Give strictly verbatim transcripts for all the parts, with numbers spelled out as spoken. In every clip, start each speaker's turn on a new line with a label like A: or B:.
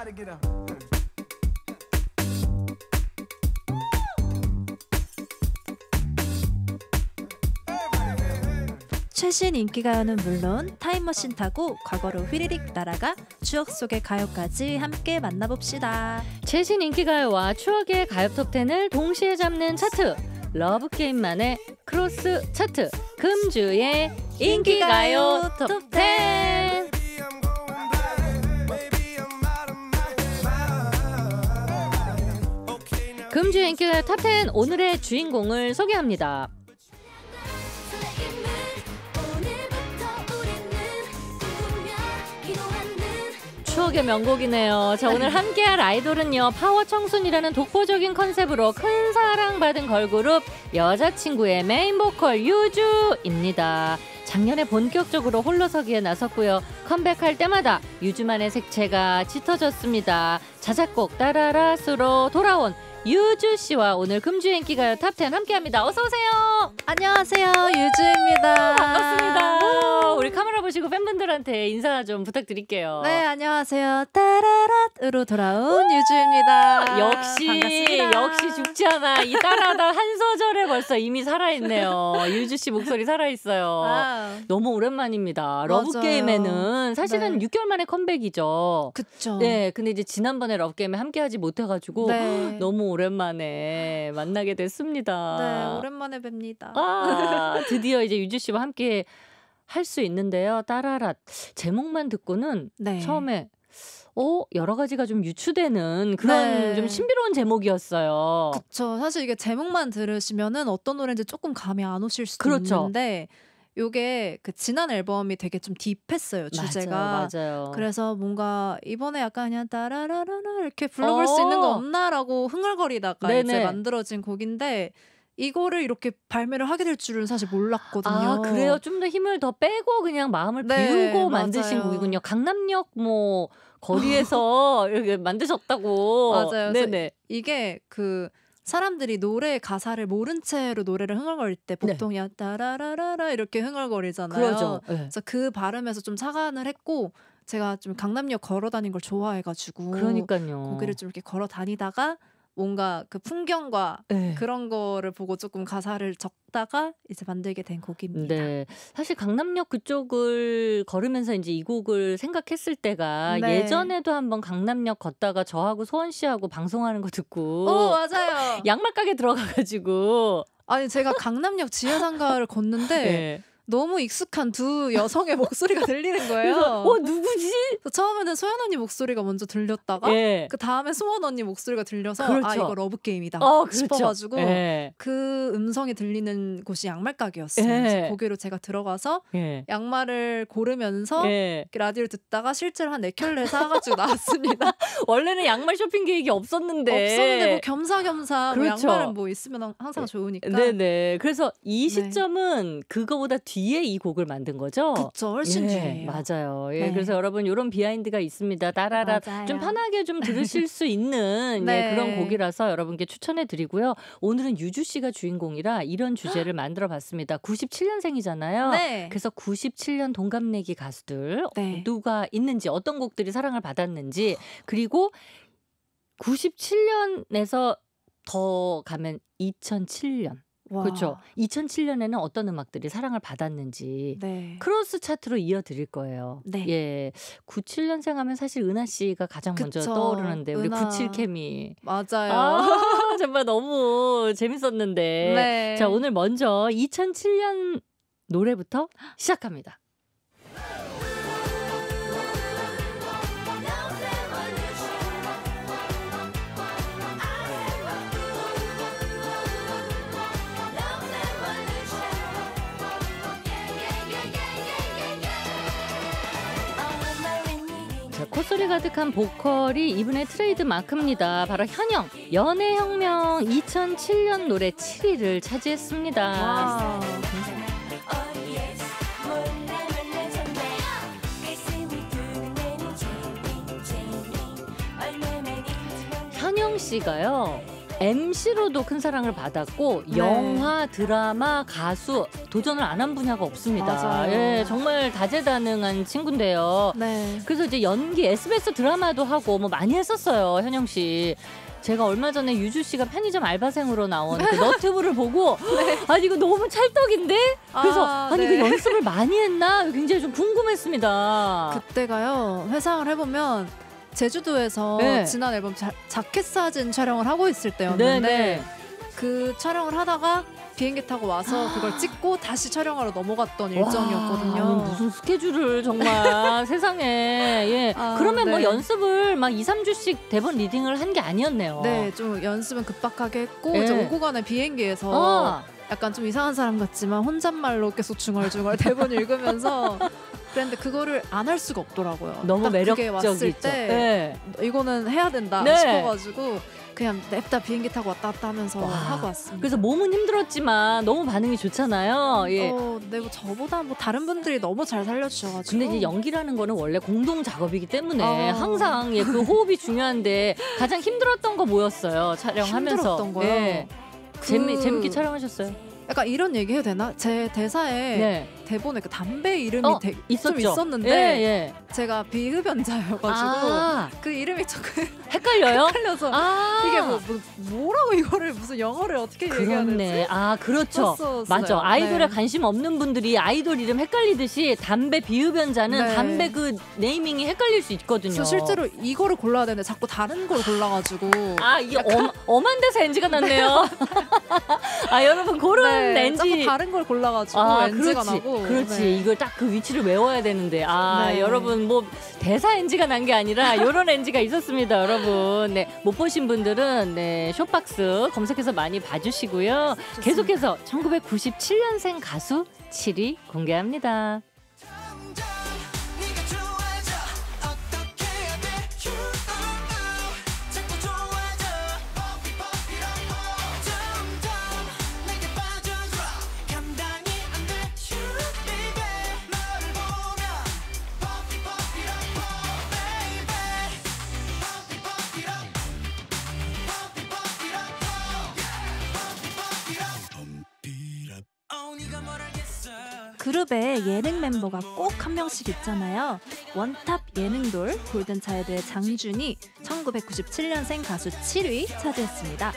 A: 최신 인기가요는 물론 타임머신 타고 과거로 휘리릭 날아가 추억 속의 가요까지 함께 만나봅시다.
B: 최신 인기가요와 추억의 가요 톱텐을 동시에 잡는 차트, 러브게임만의 크로스 차트, 금주의 인기가요 톱텐. 금주의 인기가요 톱텐, 오늘의 주인공을 소개합니다. 추억의 명곡이네요. 자, 오늘 함께할 아이돌은요, 파워 청순이라는 독보적인 컨셉으로 큰 사랑받은 걸그룹 여자친구의 메인 보컬 유주입니다. 작년에 본격적으로 홀로서기에 나섰고요. 컴백할 때마다 유주만의 색채가 짙어졌습니다. 자작곡 따라라스로 돌아온 유주 씨와 오늘 금주의 인기가요 탑텐 함께합니다. 어서 오세요.
A: 안녕하세요, 유주입니다.
B: 반갑습니다. 우리 카메라 보시고 팬분들한테 인사 좀 부탁드릴게요.
A: 네, 안녕하세요. 따라랏으로 돌아온 유주입니다.
B: 역시 반갑습니다. 역시 죽지 않아. 이 따라다 한 소절에 벌써 이미 살아있네요. 유주 씨 목소리 살아있어요. 아, 너무 오랜만입니다. 러브게임에는 사실은 네. 육 개월 만에 컴백이죠.
A: 그쵸.
B: 네, 근데 이제 지난번에 러브게임에 함께하지 못해가지고 네. 너무 오랜만에 만나게 됐습니다.
A: 네, 오랜만에 뵙니다.
B: 아, 드디어 이제 유주 씨와 함께 할 수 있는데요. 따라랏 제목만 듣고는 네. 처음에 어, 여러 가지가 좀 유추되는 그런 네. 좀 신비로운 제목이었어요.
A: 그렇죠. 사실 이게 제목만 들으시면은 어떤 노래인지 조금 감이 안 오실 수도
B: 그렇죠.
A: 있는데 요게 그 지난 앨범이 되게 좀 딥했어요, 주제가.
B: 맞아요, 맞아요.
A: 그래서 뭔가 이번에 약간 그냥 따라라라라 이렇게 불러볼 어~ 수 있는 거 없나라고 흥얼거리다가 네네. 이제 만들어진 곡인데 이거를 이렇게 발매를 하게 될 줄은 사실 몰랐거든요.
B: 아, 그래요? 좀 더 힘을 더 빼고 그냥 마음을 네, 비우고 만드신 맞아요. 곡이군요. 강남역 뭐 거리에서 이렇게 만드셨다고.
A: 맞아요. 네네. 이게 그 사람들이 노래 가사를 모른 채로 노래를 흥얼거릴 때 보통 네. 야 따라라라라 이렇게 흥얼거리잖아요.
B: 그러죠. 네.
A: 그래서 그 발음에서 좀 착안을 했고 제가 좀 강남역 걸어 다닌 걸 좋아해가지고
B: 그러니까요.
A: 거기를 좀 이렇게 걸어 다니다가 뭔가 그 풍경과 네. 그런 거를 보고 조금 가사를 적다가 이제 만들게 된 곡입니다.
B: 네, 사실 강남역 그쪽을 걸으면서 이제 이 곡을 생각했을 때가 네. 예전에도 한번 강남역 걷다가 저하고 소원 씨하고 방송하는 거 듣고
A: 어, 맞아요.
B: 양말 가게 들어가가지고
A: 아니 제가 강남역 지하상가를 걷는데 네. 너무 익숙한 두 여성의 목소리가 들리는 거예요.
B: 그래서, 어, 누구지?
A: 처음에는 소연 언니 목소리가 먼저 들렸다가 예. 그 다음에 소원 언니 목소리가 들려서 그렇죠. 아 이거 러브게임이다 어, 그렇죠. 싶어가지고 예. 그 음성이 들리는 곳이 양말 가게였어요. 예. 그래서 거기로 제가 들어가서 예. 양말을 고르면서 예. 라디오를 듣다가 실제로 한 네 켤레 사가지고 나왔습니다.
B: 원래는 양말 쇼핑 계획이 없었는데
A: 없었는데 뭐 겸사겸사 그렇죠. 뭐 양말은 뭐 있으면 항상 좋으니까.
B: 네네. 그래서 이 시점은 네. 그거보다 뒤에 이 곡을 만든 거죠?
A: 그렇죠. 훨씬
B: 예,
A: 뒤에요.
B: 맞아요. 예, 네. 그래서 여러분 이런 비하인드가 있습니다. 따라라 좀 편하게 좀 들으실 수 있는 네. 예, 그런 곡이라서 여러분께 추천해 드리고요. 오늘은 유주 씨가 주인공이라 이런 주제를 만들어 봤습니다. 구십칠 년생이잖아요. 네. 그래서 구십칠 년 동갑내기 가수들 네. 누가 있는지 어떤 곡들이 사랑을 받았는지 그리고 구십칠 년에서 더 가면 이천칠 년 와. 그렇죠. 이천칠 년에는 어떤 음악들이 사랑을 받았는지 네. 크로스 차트로 이어드릴 거예요. 네. 예, 구십칠 년생 하면 사실 은하 씨가 가장 그쵸. 먼저 떠오르는데 우리 은하. 구십칠 케미.
A: 맞아요.
B: 아, 정말 너무 재밌었는데. 네. 자, 오늘 먼저 이천칠 년 노래부터 시작합니다. 콧소리 가득한 보컬이 이분의 트레이드 마크입니다. 바로 현영, 연애혁명 이천칠 년 노래 칠 위를 차지했습니다. 와우. 현영 씨가요. 엠시로도 큰 사랑을 받았고 네. 영화, 드라마, 가수 도전을 안 한 분야가 없습니다.
A: 맞아요.
B: 예, 정말 다재다능한 친구인데요.
A: 네.
B: 그래서 이제 연기 에스비에스 드라마도 하고 뭐 많이 했었어요, 현영 씨. 제가 얼마 전에 유주 씨가 편의점 알바생으로 나온 그 너튜브를 보고 네. 아니 이거 너무 찰떡인데? 그래서 아, 아니 네. 그 연습을 많이 했나? 굉장히 좀 궁금했습니다.
A: 그때가요. 회상을 해보면 제주도에서 네. 지난 앨범 자, 자켓 사진 촬영을 하고 있을 때였는데 네, 네. 그 촬영을 하다가 비행기 타고 와서 그걸 찍고 다시 촬영하러 넘어갔던 일정이었거든요.
B: 와, 무슨 스케줄을 정말 세상에. 예. 아, 그러면 네. 뭐 연습을 막 이, 삼 주씩 대본 리딩을 한 게 아니었네요.
A: 네, 좀 연습은 급박하게 했고 네. 이제 오고 가는 비행기에서 아. 약간 좀 이상한 사람 같지만 혼잣말로 계속 중얼중얼 대본 읽으면서 그런데 그거를 안 할 수가 없더라고요.
B: 너무 매력적이죠.
A: 그게 왔을 때 네. 이거는 해야 된다 네. 싶어가지고 그냥 냅다 비행기 타고 왔다 갔다 하면서 와, 하고 왔습니다.
B: 그래서 몸은 힘들었지만 너무 반응이 좋잖아요. 예.
A: 어, 네, 뭐 저보다 뭐 다른 분들이 너무 잘 살려주셔가지고.
B: 근데 이제 연기라는 거는 원래 공동 작업이기 때문에 어. 항상 예, 그 호흡이 중요한데 가장 힘들었던 거 뭐였어요? 촬영하면서.
A: 힘들었던 거요?
B: 예.
A: 그...
B: 재미, 재밌게 촬영하셨어요?
A: 약간 이런 얘기 해도 되나? 제 대사에 네. 대본에 그 담배 이름이
B: 어,
A: 되,
B: 있었죠.
A: 좀 있었는데
B: 예, 예.
A: 제가 비흡연자여가지고 아. 그 이름이 조금
B: 헷갈려요?
A: 헷갈려서 아. 이게 뭐, 뭐 뭐라고 이거를 무슨 영어를 어떻게 얘기해야 되지?
B: 아 그렇죠. 썼었어요. 맞아. 아이돌에 네. 관심 없는 분들이 아이돌 이름 헷갈리듯이 담배 비흡연자는 네. 담배 그 네이밍이 헷갈릴 수 있거든요.
A: 실제로 이거를 골라야 되는데 자꾸 다른 걸 골라가지고
B: 아 이게 엄, 엄한 데서 엔지가 났네요. 아 여러분 그런
A: 네,
B: 엔지
A: 자꾸 다른 걸 골라가지고
B: 아,
A: 엔지가
B: 그렇지.
A: 나고
B: 그렇지.
A: 네.
B: 이걸 딱 그 위치를 외워야 되는데 아
A: 네.
B: 여러분 뭐 대사 엔지가 난 게 아니라 이런 엔지가 있었습니다, 여러분. 네, 못 보신 분들은 네 쇼박스 검색해서 많이 봐주시고요. 좋습니다. 계속해서 천구백구십칠 년생 가수 칠 위 공개합니다.
A: 그룹에 예능 멤버가 꼭 한 명씩 있잖아요. 원탑 예능돌 골든차일드의 장준이 천구백구십칠 년생 가수 칠 위 차지했습니다.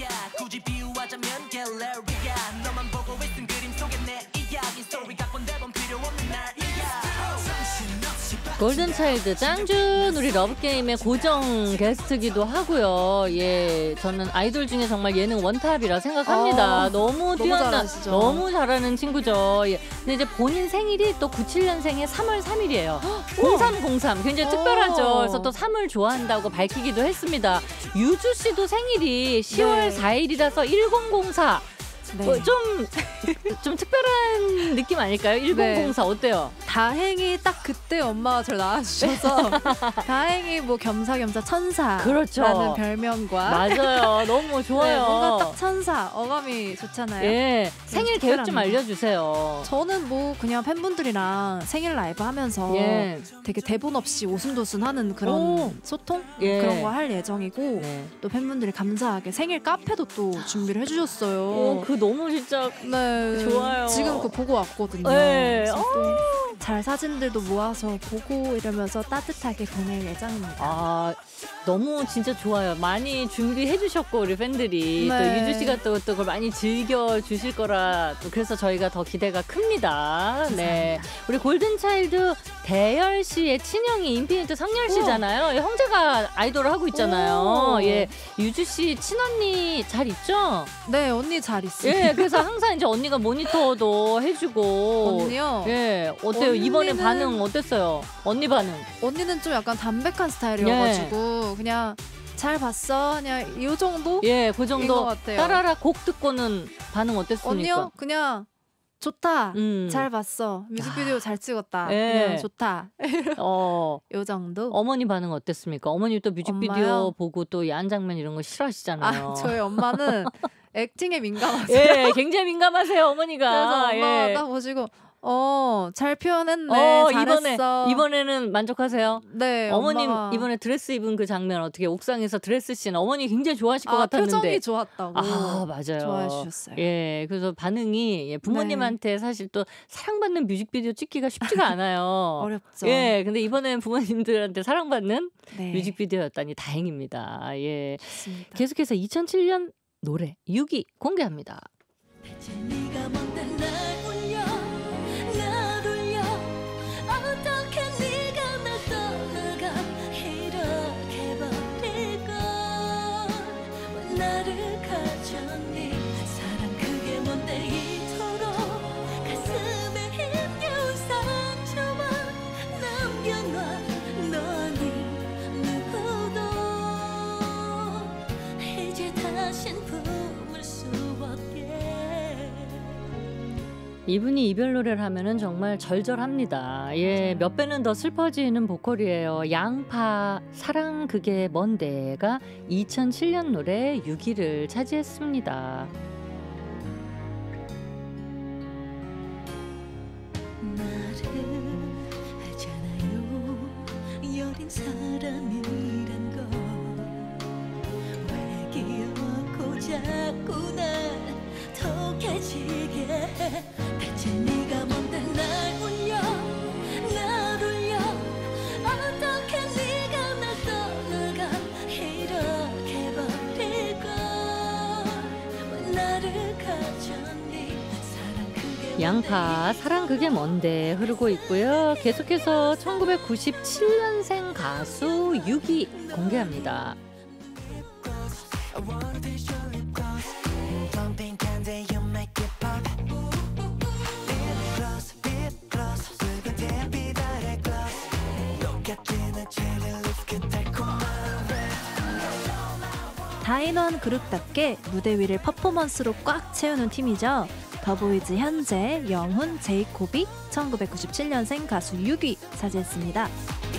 B: 골든차일드 짱준 우리 러브게임의 고정 게스트기도 하고요. 예, 저는 아이돌 중에 정말 예능 원탑이라 생각합니다. 어, 너무 뛰어나, 너무, 너무 잘하는 친구죠. 예. 근데 이제 본인 생일이 또 구십칠 년생의 삼월 삼일이에요. 공삼공삼 굉장히 특별하죠. 그래서 또 삼을 좋아한다고 밝히기도 했습니다. 유주 씨도 생일이 시월 네. 사일이라서 일공공사. 네. 뭐 좀, 좀 특별한 느낌 아닐까요? 일공공사 네. 어때요?
A: 다행히 딱 그때 엄마가 저를 낳아주셔서 다행히 뭐 겸사겸사 천사라는
B: 그렇죠.
A: 별명과
B: 맞아요. 너무 좋아요.
A: 네, 뭔가 딱 천사 어감이 좋잖아요.
B: 예, 생일 계획 좀 알려주세요.
A: 저는 뭐 그냥 팬분들이랑 생일 라이브 하면서 예. 되게 대본 없이 오순도순하는 그런 오. 소통? 예. 그런 거 할 예정이고 네. 또 팬분들이 감사하게 생일 카페도 또 준비를 해주셨어요.
B: 오, 그 너무 진짜 네, 좋아요.
A: 지금 그 보고 왔거든요.
B: 네.
A: 잘 사진들도 모아서 보고 이러면서 따뜻하게 보낼 예정입니다.
B: 아, 너무 진짜 좋아요. 많이 준비해 주셨고 우리 팬들이 네. 또 유주 씨가 또, 또 그걸 많이 즐겨 주실 거라 또 그래서 저희가 더 기대가 큽니다. 네, 우리 골든차일드 대열 씨의 친형이 인피니트 상열 씨잖아요. 형제가 아이돌을 하고 있잖아요. 오. 예, 유주 씨 친언니 잘 있죠?
A: 네, 언니 잘 있어요.
B: 예, 그래서 항상 이제 언니가 모니터도 해주고.
A: 언니요?
B: 예, 어때요? 언니는... 이번에 반응 어땠어요? 언니 반응?
A: 언니는 좀 약간 담백한 스타일이어가지고 예. 그냥 잘 봤어 그냥 이 정도?
B: 예, 그 정도. 따라라 곡 듣고는 반응 어땠습니까?
A: 언니요? 그냥 좋다. 음. 잘 봤어. 뮤직비디오 아. 잘 찍었다. 예. 그냥 좋다. 어. 요 정도.
B: 어머니 반응 어땠습니까? 어머니 또 뮤직비디오 엄마요? 보고 또 야한 장면 이런 거 싫어하시잖아요.
A: 아, 저희 엄마는 액팅에 민감하세요.
B: 예, 굉장히 민감하세요, 어머니가.
A: 그래서 엄마가
B: 예.
A: 딱 보시고 어, 잘 표현했네. 어,
B: 잘했어. 이번에 이번에는 만족하세요?
A: 네.
B: 어머님
A: 엄마가...
B: 이번에 드레스 입은 그 장면 어떻게 옥상에서 드레스 씬 어머니 굉장히 좋아하실 것 아, 같았는데.
A: 표정이 좋았다고.
B: 아, 맞아요.
A: 좋아해 주셨어요.
B: 예, 그래서 반응이 예, 부모님한테 네. 사실 또 사랑받는 뮤직비디오 찍기가 쉽지가 않아요.
A: 어렵죠.
B: 예, 근데 이번엔 부모님들한테 사랑받는
A: 네.
B: 뮤직비디오였다니 다행입니다. 예.
A: 좋습니다.
B: 계속해서 이천칠 년 노래 육 위 공개합니다. 이분이 이별 노래를 하면은 정말 절절합니다. 예, 몇 배는 더 슬퍼지는 보컬이에요. 양파 사랑 그게 뭔데가 이천칠 년 노래 육 위를 차지했습니다. 사람이란 거 왜 기억고 자꾸 날 독해지게 해 대체 네가 뭔데 날 울려 날 울려 어떻게 네가 날 떠나가 이렇게 버리고 왜 나를 가졌니 사랑 그게 양파 사랑 그게 뭔데 흐르고 있고요. 계속해서 천구백구십칠 년생 가수 육 위 공개합니다.
A: 다인원 그룹답게 무대 위를 퍼포먼스로 꽉 채우는 팀이죠. 더보이즈 현재 영훈, 제이콥이 천구백구십칠 년생 가수 육 위 차지했습니다.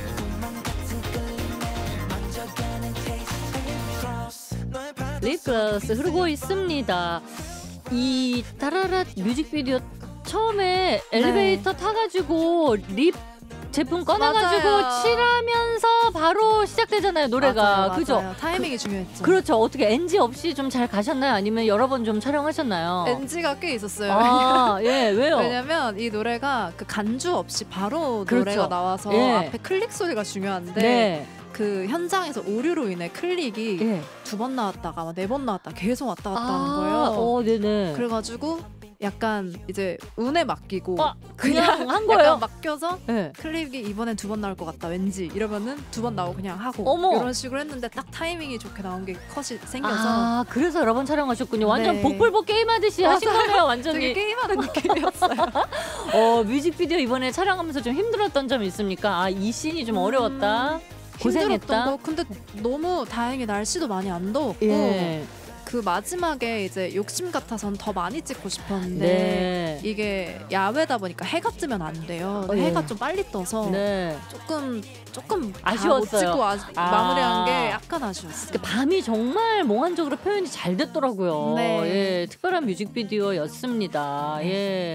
B: 립글로스 흐르고 있습니다. 이 따라라 뮤직비디오 처음에 엘리베이터 네. 타가지고 립 제품 꺼내가지고 맞아요. 칠하면서 바로 시작되잖아요 노래가.
A: 맞아요,
B: 그죠?
A: 맞아요. 타이밍이 그, 중요했죠.
B: 그렇죠. 어떻게 엔지 없이 좀 잘 가셨나요? 아니면 여러 번 좀 촬영하셨나요?
A: 엔지가 꽤 있었어요.
B: 아, 예, 왜요?
A: 왜냐면 이 노래가 그 간주 없이 바로 그렇죠. 노래가 나와서
B: 예.
A: 앞에 클릭 소리가 중요한데
B: 네.
A: 그 현장에서 오류로 인해 클릭이
B: 예.
A: 두 번 나왔다가 네 번 나왔다 계속 왔다 갔다
B: 아,
A: 하는 거예요.
B: 어, 네네.
A: 그래가지고 약간 이제 운에 맡기고
B: 아, 그냥 한 거예요?
A: 약간 맡겨서 네. 클립이 이번엔 두 번 나올 것 같다 왠지 이러면은 두 번 나오고 그냥 하고 어머. 이런 식으로 했는데 딱 타이밍이 좋게 나온 게 컷이 생겨서
B: 아 그래서 여러 번 촬영하셨군요. 완전
A: 네.
B: 복불복 게임하듯이 하신 거네요. 완전히
A: 되게 게임하는 느낌이었어요.
B: 어, 뮤직비디오 이번에 촬영하면서 좀 힘들었던 점이 있습니까? 아, 이 씬이 좀 어려웠다? 음, 고생했다?
A: 거. 근데 너무 다행히 날씨도 많이 안 더웠고
B: 예.
A: 그 마지막에 이제 욕심 같아서는 더 많이 찍고 싶었는데
B: 네.
A: 이게 야외다 보니까 해가 뜨면 안 돼요. 어, 해가 예. 좀 빨리 떠서
B: 네.
A: 조금 조금
B: 아쉬웠어요.
A: 못 찍고 아, 아. 마무리한 게 약간 아쉬웠어요.
B: 그 밤이 정말 몽환적으로 표현이 잘 됐더라고요.
A: 네.
B: 예, 특별한 뮤직비디오였습니다.
A: 네.
B: 예.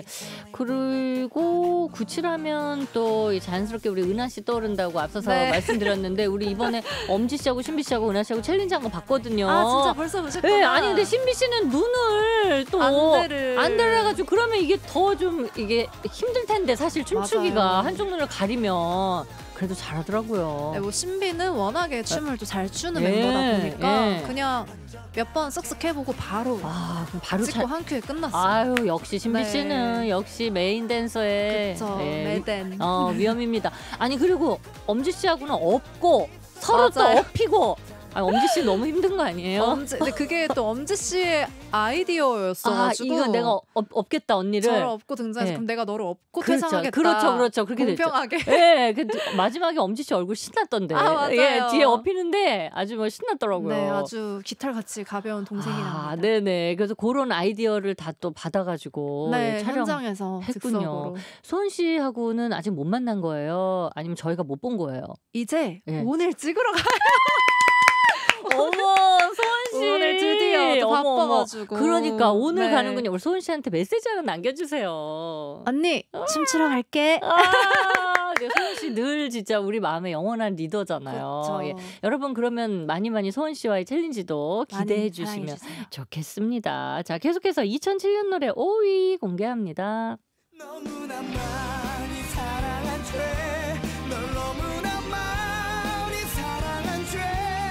B: 그리고 구칠하면 또 자연스럽게 우리 은하 씨 떠오른다고 앞서서 네. 말씀드렸는데 우리 이번에 엄지 씨하고 신비 씨하고 은하 씨하고 챌린지 한 거 봤거든요.
A: 아 진짜 벌써 보셨구나.
B: 네, 아니 근데 신비 씨는 눈을 또
A: 안대를
B: 안대를 해가지고 그러면 이게 더 좀 이게 힘들 텐데 사실 춤추기가
A: 맞아요.
B: 한쪽 눈을 가리면 그래도 잘하더라고요.
A: 네, 뭐 신비는 워낙에 춤을 또 잘 추는 예, 멤버다 보니까 예. 그냥 몇 번 쓱쓱 해보고 바로
B: 아, 바로
A: 찍고 잘... 한 큐에 끝났어요.
B: 아유 역시 신비 네. 씨는 역시 메인 댄서의
A: 그쵸, 예, 메댄
B: 어, 위험입니다. 아니 그리고 엄지 씨하고는 업고 서로 맞아요. 또 업히고. 아, 엄지 씨 너무 힘든 거 아니에요?
A: 엄지, 근데 그게 또 엄지 씨의 아이디어였어가지고
B: 아, 이거 내가 업, 업겠다 언니를
A: 저를 업고 등장해서 네. 그럼 내가 너를 업고
B: 그렇죠.
A: 퇴장하겠다.
B: 그렇죠, 그렇죠. 그렇게
A: 공평하게.
B: 됐죠. 예, 그 마지막에 엄지 씨 얼굴 신났던데.
A: 아, 맞아요.
B: 예, 뒤에 업히는데 아주 뭐 신났더라고요.
A: 네, 아주 깃털같이 가벼운 동생이
B: 아,
A: 납니다.
B: 네네. 그래서 그런 아이디어를 다 또 받아가지고
A: 네,
B: 촬영
A: 현장에서
B: 했군요. 소은 씨하고는 아직 못 만난 거예요? 아니면 저희가 못 본 거예요?
A: 이제
B: 예.
A: 오늘 찍으러 가요.
B: 어머, 소은 씨.
A: 오늘 드디어 그러게요. 바빠가지고.
B: 그러니까 오늘 네. 가는군요. 우리 소은 씨한테 메시지 하나 남겨주세요.
A: 언니 아. 춤추러 갈게.
B: 아, 네, 소은 씨 늘 진짜 우리 마음의 영원한 리더잖아요. 예. 여러분 그러면 많이 많이 소은 씨와의 챌린지도 기대해 주시면 좋겠습니다. 자, 계속해서 이천칠 년 노래 오 위 공개합니다. 너무나 많이 사랑한 죄, 널 너무나 많이 사랑한 죄,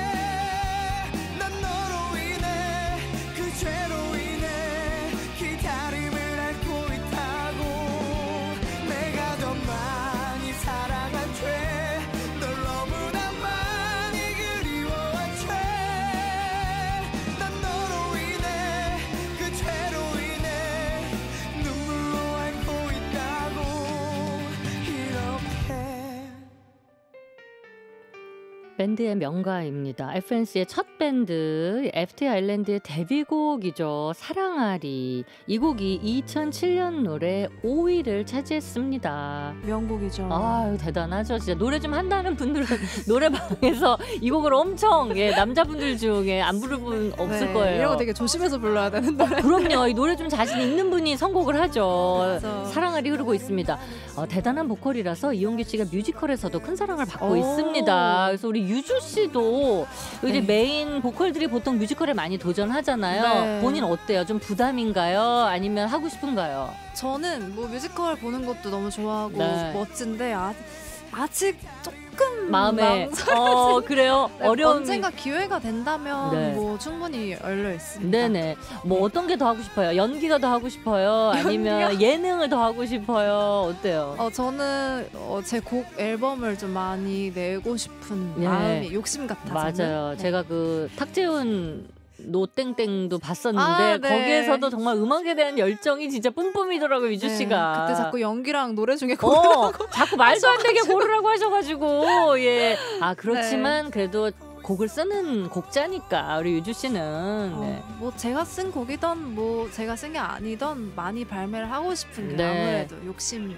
B: 난 너로 인해 그 죄로 인해 기다림을 앓고 있다고. 내가 더 많이 사랑한 죄, 널 너무나 많이 그리워한 죄, 난 너로 인해 그 죄로 인해 눈물로 앓고 있다고. 이렇게 밴드의 명가입니다. 에프엔씨의 첫 밴드 에프티 아일랜드의 데뷔곡이죠. 사랑하리. 이 곡이 이천칠 년 노래 오 위를 차지했습니다.
A: 명곡이죠.
B: 아유 대단하죠. 진짜 노래 좀 한다는 분들은 노래방에서 이 곡을 엄청 예, 남자분들 중에 안 부를 분 없을
A: 네,
B: 거예요.
A: 이런 거 되게 조심해서 불러야 되는 노래.
B: 어, 그럼요. 이 노래 좀 자신 있는 분이 선곡을 하죠.
A: 맞아.
B: 사랑하리 흐르고 있습니다. 어, 대단한 보컬이라서 이용기 씨가 뮤지컬에서도 큰 사랑을 받고
A: 오.
B: 있습니다. 그래서 우리 유주 씨도 이제
A: 네.
B: 메인 보컬들이 보통 뮤지컬에 많이 도전하잖아요.
A: 네.
B: 본인 어때요? 좀 부담인가요? 아니면 하고 싶은가요?
A: 저는 뭐 뮤지컬 보는 것도 너무 좋아하고
B: 네.
A: 멋진데 아, 아직 조금
B: 마음에
A: 망설여지-
B: 어 그래요?
A: 네,
B: 어려운
A: 언젠가 기회가 된다면
B: 네.
A: 뭐 충분히 열려 있습니다.
B: 네네. 뭐 어떤 게 더 하고 싶어요? 연기가 더 하고 싶어요? 아니면
A: 연기요?
B: 예능을 더 하고 싶어요? 어때요?
A: 어 저는 어, 제 곡 앨범을 좀 많이 내고 싶은
B: 네.
A: 마음이 욕심 같아서.
B: 맞아요.
A: 네.
B: 제가 그 탁재훈 노땡땡도 봤었는데
A: 아, 네.
B: 거기에서도 정말 음악에 대한 열정이 진짜 뿜뿜이더라고요. 유주
A: 네,
B: 씨가.
A: 그때 자꾸 연기랑 노래 중에
B: 어,
A: 고르라고
B: 자꾸 말도 안 되게 고르라고 하셔가지고 예. 아 그렇지만
A: 네.
B: 그래도 곡을 쓰는 곡자니까 우리 유주 씨는 네.
A: 어, 뭐 제가 쓴 곡이던 뭐 제가 쓴 게 아니던 많이 발매를 하고 싶은 게
B: 네.
A: 아무래도 욕심이죠.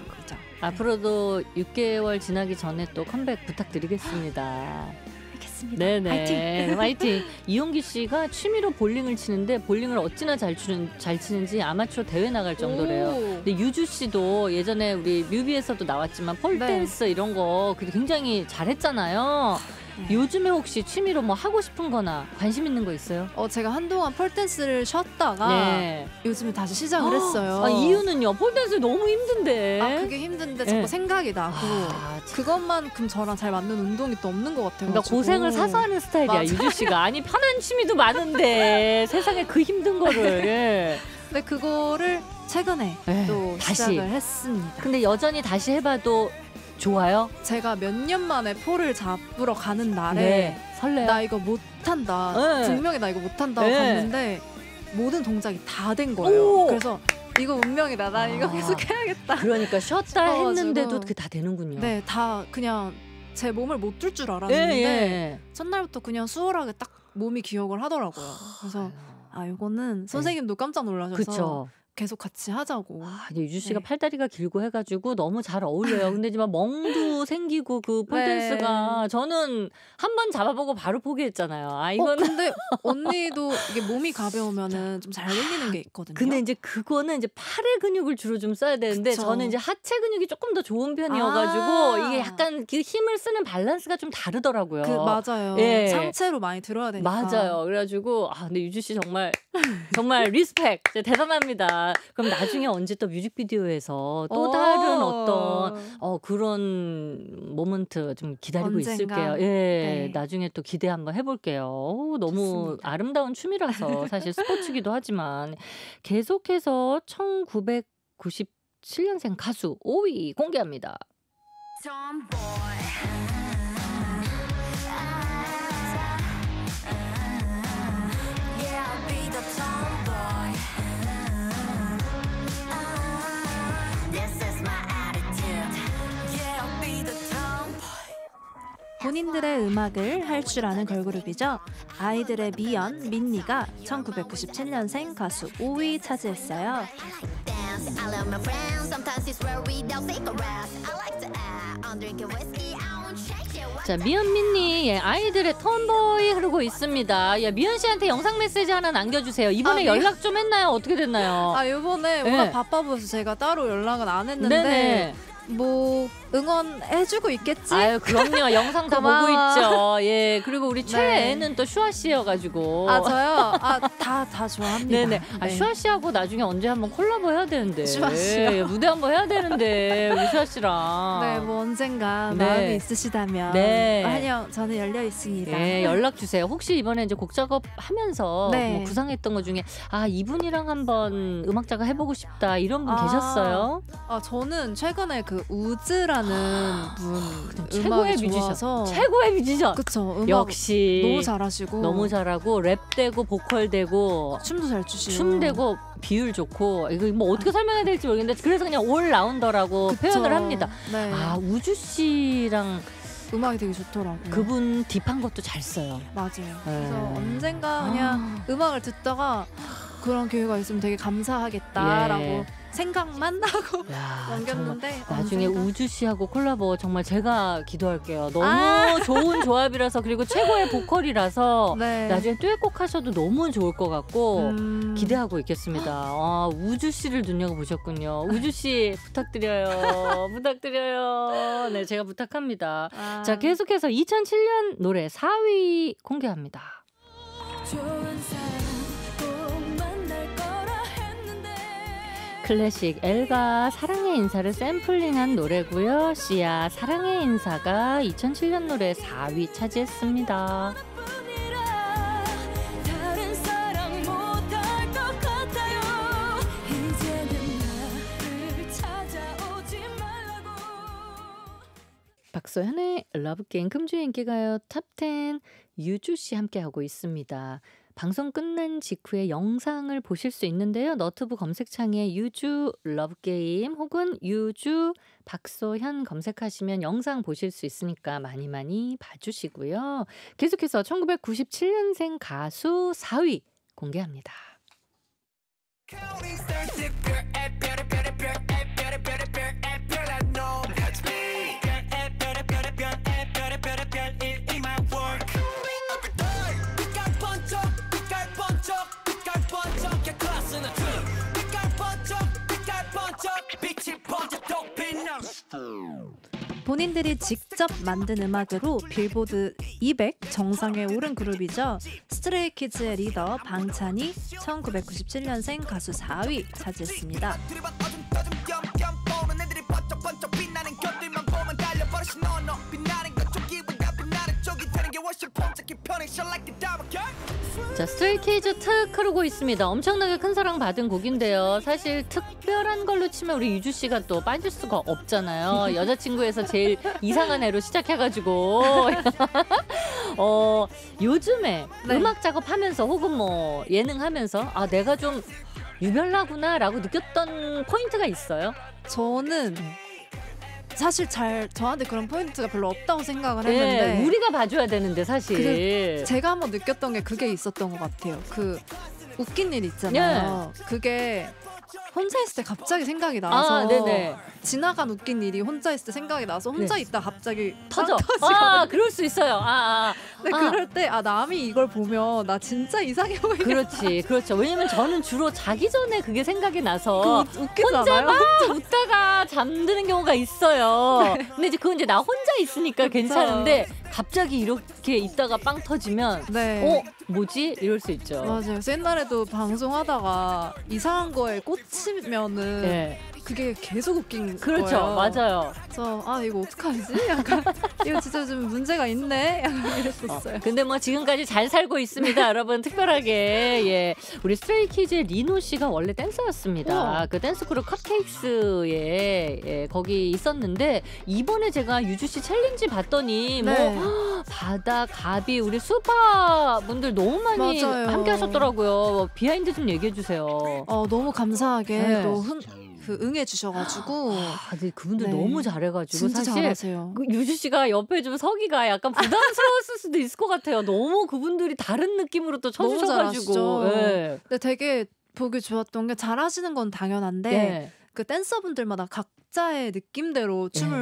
B: 앞으로도 육 개월 지나기 전에 또 컴백 부탁드리겠습니다.
A: 알겠습니다.
B: 네네.
A: 화이팅!
B: 화이팅! 이용기 씨가 취미로 볼링을 치는데 볼링을 어찌나 잘, 치는, 잘 치는지 아마추어 대회 나갈 정도래요.
A: 오.
B: 근데 유주 씨도 예전에 우리 뮤비에서도 나왔지만 폴댄스
A: 네.
B: 이런 거 굉장히 잘했잖아요.
A: 네.
B: 요즘에 혹시 취미로 뭐 하고 싶은 거나 관심 있는 거 있어요?
A: 어 제가 한동안 폴댄스를 쉬었다가
B: 네.
A: 요즘에 다시 시작을 했어요.
B: 아, 이유는요? 폴댄스 너무 힘든데.
A: 아 그게 힘든데 자꾸
B: 네.
A: 생각이 나고
B: 아,
A: 그것만큼 저랑 잘 맞는 운동이 또 없는 것 같아요.
B: 그러니까 고생을 사서 하는 스타일이야.
A: 맞아요.
B: 유주 씨가. 아니 편한 취미도 많은데 세상에 그 힘든 거를. 예.
A: 근데 그거를 최근에
B: 에이,
A: 또
B: 다시.
A: 시작을 했습니다.
B: 근데 여전히 다시 해봐도 좋아요?
A: 제가 몇 년 만에 폴을 잡으러 가는 날에
B: 네. 설레요?
A: 나 이거 못한다.
B: 네.
A: 분명히 나 이거 못한다고
B: 네.
A: 갔는데 모든 동작이 다 된 거예요.
B: 오!
A: 그래서 이거 운명이다. 나 이거
B: 아.
A: 계속 해야겠다.
B: 그러니까 쉬었다
A: 싶어가지고.
B: 했는데도 그게 다 되는군요.
A: 네, 다 그냥 제 몸을 못 줄 줄 알았는데
B: 예, 예.
A: 첫날부터 그냥 수월하게 딱 몸이 기억을 하더라고요. 그래서 아 이거는 선생님도 깜짝 놀라셔서
B: 그쵸.
A: 계속 같이 하자고.
B: 아, 근데 유주 씨가
A: 네.
B: 팔다리가 길고 해가지고 너무 잘 어울려요. 근데 지만 멍도 생기고 그 폴댄스가
A: 네.
B: 저는 한 번 잡아보고 바로 포기했잖아요. 아
A: 어,
B: 이거는
A: 근데 언니도 이게 몸이 가벼우면은 좀 잘 밀리는 게 있거든요.
B: 근데 이제 그거는 이제 팔의 근육을 주로 좀 써야 되는데
A: 그쵸.
B: 저는 이제 하체 근육이 조금 더 좋은 편이어가지고
A: 아.
B: 이게 약간 그 힘을 쓰는 밸런스가 좀 다르더라고요.
A: 그 맞아요.
B: 예.
A: 상체로 많이 들어야 되니까.
B: 맞아요. 그래가지고 아 근데 유주 씨 정말 정말 리스펙 진짜 대단합니다. 그럼 나중에 언제 또 뮤직비디오에서 또
A: 오.
B: 다른 어떤 어 그런 모먼트 좀 기다리고
A: 언젠가.
B: 있을게요. 예,
A: 네.
B: 나중에 또 기대 한번 해볼게요. 오, 너무
A: 좋습니다.
B: 아름다운 춤이라서 사실 스포츠기도 하지만 계속해서 천구백구십칠 년생 가수 오 위 공개합니다.
A: 본인들의 음악을 할 줄 아는 걸그룹이죠. 아이들의 미연, 민니가 천구백구십칠 년생 가수 오 위 차지했어요.
B: 자, 미연민님, 예, 아이들의 tomboy 흐르고 있습니다. 야, 미연 씨한테 영상 메시지 하나 남겨주세요. 이번에 아, 연락 좀 했나요? 어떻게 됐나요?
A: 아, 이번에 네. 워낙 바빠 보여서 제가 따로 연락은 안 했는데 네네. 뭐 응원해주고 있겠지?
B: 아유, 그럼요. 영상 다 보고 있죠. 예, 그리고 우리 최애는 네. 또 슈아 씨여가지고.
A: 아, 저요? 아, 다, 다 좋아합니다.
B: 네네. 아, 네. 슈아 씨하고 나중에 언제 한번 콜라보 해야 되는데.
A: 슈아 씨요?
B: 무대 한번 해야 되는데, 우리 슈아 씨랑.
A: 네, 뭐 언젠가 네. 마음이 있으시다면. 네. 환영, 저는 열려 있습니다.
B: 네, 연락 주세요. 혹시 이번에 이제 곡 작업하면서 네. 뭐 구상했던 것 중에, 아, 이분이랑 한번 음악 작업 해보고 싶다, 이런 분 아, 계셨어요?
A: 아, 저는 최근에 그 우즈라는 분
B: 최고의 뮤지션, 최고의 뮤지션.
A: 그쵸. 음악
B: 역시
A: 너무 잘하시고
B: 너무 잘하고 랩 되고 보컬 되고
A: 춤도 잘 추시고
B: 춤 되고 비율 좋고 이거 뭐 어떻게 설명해야 될지 모르겠는데 그래서 그냥 올 라운더라고 그쵸. 표현을 합니다. 네. 아, 우주 씨랑
A: 음악이 되게 좋더라고요.
B: 그분 딥한 것도 잘 써요.
A: 맞아요. 네. 그래서 언젠가 그냥 아. 음악을 듣다가 그런 기회가 있으면 되게 감사하겠다라고 예. 생각만 하고 야, 넘겼는데
B: 나중에 우주 씨하고 콜라보 정말 제가 기도할게요. 너무 아~ 좋은 조합이라서 그리고 최고의 보컬이라서 네. 나중에 듀엣곡 하셔도 너무 좋을 것 같고 음... 기대하고 있겠습니다. 아, 우주 씨를 눈여겨보셨군요. 우주 씨 부탁드려요. 부탁드려요. 네, 제가 부탁합니다. 아... 자, 계속해서 이천칠 년 노래 사 위 공개합니다. 좋은 사람 클래식 엘가 사랑의 인사를 샘플링한 노래고요. 씨야 사랑의 인사가 이천칠 년 노래 사 위 차지했습니다. 박소현의 러브게임 금주의 인기가요 탑텐 유주씨 함께하고 있습니다. 방송 끝난 직후에 영상을 보실 수 있는데요. 너튜브 검색창에 유주 러브게임 혹은 유주 박소현 검색하시면 영상 보실 수 있으니까 많이 많이 봐주시고요. 계속해서 천구백구십칠 년생 가수 사 위 공개합니다.
A: 본인들이 직접 만든 음악으로 빌보드 이백 정상에 오른 그룹이죠. 스트레이키즈의 리더 방찬이 천구백구십칠 년생 가수 사 위 차지했습니다.
B: 자, 스트레이키즈 특 흐르고 있습니다. 엄청나게 큰 사랑 받은 곡인데요. 사실 특별한 걸로 치면 우리 유주 씨가 또 빠질 수가 없잖아요. 여자친구에서 제일 이상한 애로 시작해가지고 어, 요즘에 네. 음악 작업하면서 혹은 뭐 예능 하면서 아 내가 좀 유별나구나라고 느꼈던 포인트가 있어요?
A: 저는 사실 잘 저한테 그런 포인트가 별로 없다고 생각을 했는데
B: 네, 우리가 봐줘야 되는데 사실
A: 제가 한번 느꼈던 게 그게 있었던 것 같아요. 그 웃긴 일 있잖아요. 네. 그게 혼자 있을 때 갑자기 생각이 나서
B: 아, 네네.
A: 지나간 웃긴 일이 혼자 있을 때 생각이 나서 혼자 네. 있다 갑자기
B: 터져. 아, 그럴 수 있어요. 아, 아.
A: 근데 아. 그럴 때 아 남이 이걸 보면 나 진짜 이상해 보이겠다.
B: 그렇지, 그렇죠. 왜냐면 저는 주로 자기 전에 그게 생각이 나서
A: 그 웃기잖아요.
B: 혼자 막 웃다가 잠드는 경우가 있어요. 네. 근데 이제 그건 이제 나 혼자 있으니까 그쵸. 괜찮은데 갑자기 이렇게 있다가 빵 터지면 네. 어? 뭐지? 이럴 수 있죠.
A: 맞아요. 그래서 옛날에도 방송하다가 이상한 거에 꽂히면은 네. 그게 계속 웃긴
B: 그렇죠.
A: 거예요.
B: 맞아요.
A: 그래서 아 이거 어떡하지? 약간 이거 진짜 좀 문제가 있네. 약간 이랬었어요.
B: 어, 근데 뭐 지금까지 잘 살고 있습니다. 여러분 특별하게 예 우리 스트레이키즈의 리노 씨가 원래 댄서였습니다. 우와. 그 댄스 그룹 컵케이크스에 예, 거기 있었는데 이번에 제가 유주 씨 챌린지 봤더니 네. 뭐 바다, 가비 우리 수파 분들 너무 많이 맞아요. 함께 하셨더라고요. 비하인드 좀 얘기해 주세요.
A: 어 너무 감사하게 네. 또 흔. 그 응해 주셔가지고
B: 아, 근데 그분들 네. 너무 잘해가지고
A: 진짜
B: 사실
A: 잘하세요.
B: 그 유주 씨가 옆에 좀 서기가 약간 부담스러웠을 수도 있을 것 같아요. 너무 그분들이 다른 느낌으로 또 쳐주셔가지고.
A: 네. 근데 되게 보기 좋았던 게 잘하시는 건 당연한데 네. 그 댄서분들마다 각자의 느낌대로 춤을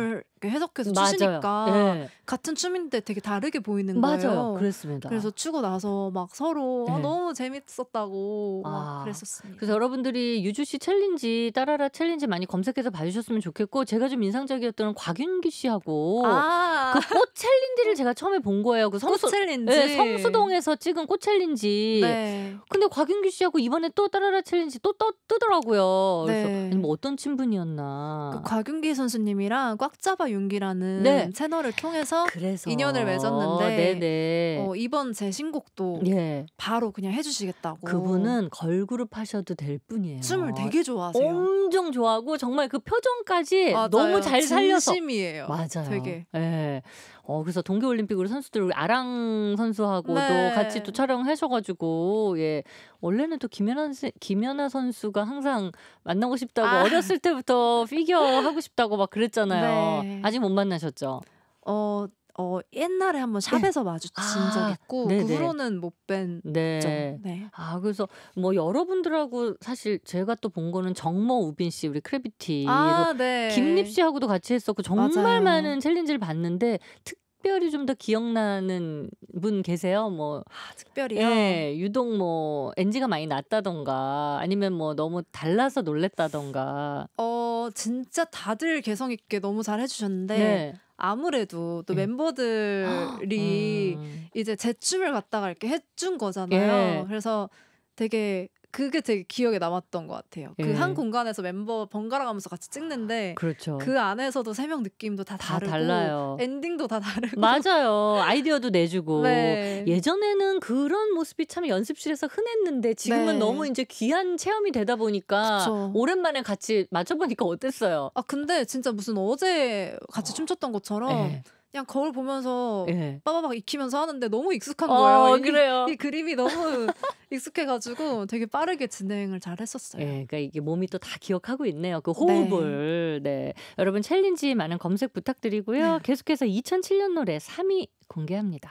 A: 이렇게 해석해서 추시니까 네. 같은 춤인데 되게 다르게 보이는
B: 맞아요.
A: 거예요.
B: 맞아요. 그랬습니다.
A: 그래서 추고 나서 막 서로 네. 어, 너무 재밌었다고 아, 막 그랬었습니다.
B: 그래서 여러분들이 유주 씨 챌린지 따라라 챌린지 많이 검색해서 봐주셨으면 좋겠고 제가 좀 인상적이었던 곽윤기 씨하고 아~ 그 꽃 챌린지를 제가 처음에 본 거예요. 그 성수,
A: 꽃 챌린지
B: 네, 성수동에서 찍은 꽃 챌린지. 네. 근데 곽윤기 씨하고 이번에 또 따라라 챌린지 또 떠, 뜨더라고요. 그래서 네. 아니, 뭐 어떤 친분이었나.
A: 그 곽윤기 선수님이랑 꽉 잡아 윤기라는 네. 채널을 통해서 그래서. 인연을 맺었는데 어, 이번 제 신곡도 예. 바로 그냥 해주시겠다고.
B: 그분은 걸그룹 하셔도 될 분이에요.
A: 춤을 되게 좋아하세요.
B: 엄청 좋아하고 정말 그 표정까지 맞아요. 너무 잘 살려서.
A: 진심이에요.
B: 맞아요.
A: 되게.
B: 예. 어, 그래서 동계올림픽으로 선수들 아랑 선수하고도 네. 같이 또 촬영하셔가지고 예 원래는 또 김연아 김연아 선수가 항상 만나고 싶다고 아. 어렸을 때부터 피겨 하고 싶다고 막 그랬잖아요. 네. 아직 못 만나셨죠?
A: 어. 어 옛날에 한번 샵에서 네. 마주친 아, 적 있고 네네. 그 후로는 못 뵌
B: 네.
A: 네.
B: 아 그래서 뭐 여러분들하고 사실 제가 또 본 거는 정모 우빈 씨 우리 크래비티
A: 아, 네.
B: 김립 씨하고도 같이 했었고 정말 맞아요. 많은 챌린지를 봤는데 특 특별히 좀 더 기억나는 분 계세요? 뭐
A: 아, 특별히요?
B: 예, 유독 뭐 엔지가 많이 났다던가 아니면 뭐 너무 달라서 놀랬다던가.
A: 어 진짜 다들 개성 있게 너무 잘 해주셨는데 네. 아무래도 또 네. 멤버들이 음. 이제 제 춤을 갖다가 이렇게 해준 거잖아요. 예. 그래서 되게 그게 되게 기억에 남았던 것 같아요. 예. 그 한 공간에서 멤버 번갈아 가면서 같이 찍는데
B: 그렇죠.
A: 그 안에서도 세 명 느낌도 다, 다 다르고
B: 달라요.
A: 엔딩도 다 다르고
B: 맞아요. 아이디어도 내주고
A: 네.
B: 예전에는 그런 모습이 참 연습실에서 흔했는데 지금은 네. 너무 이제 귀한 체험이 되다 보니까 그쵸. 오랜만에 같이 맞춰보니까 어땠어요?
A: 아 근데 진짜 무슨 어제 같이 어. 춤췄던 것처럼 네. 그냥 거울 보면서 예. 빠바박 익히면서 하는데 너무 익숙한
B: 어,
A: 거예요. 이,
B: 그래요.
A: 이 그림이 너무 익숙해가지고 되게 빠르게 진행을 잘 했었어요.
B: 예, 그러니까 이게 몸이 또 다 기억하고 있네요. 그 호흡을. 네. 네. 여러분 챌린지 많은 검색 부탁드리고요. 네. 계속해서 이천칠 년 노래 삼 위 공개합니다.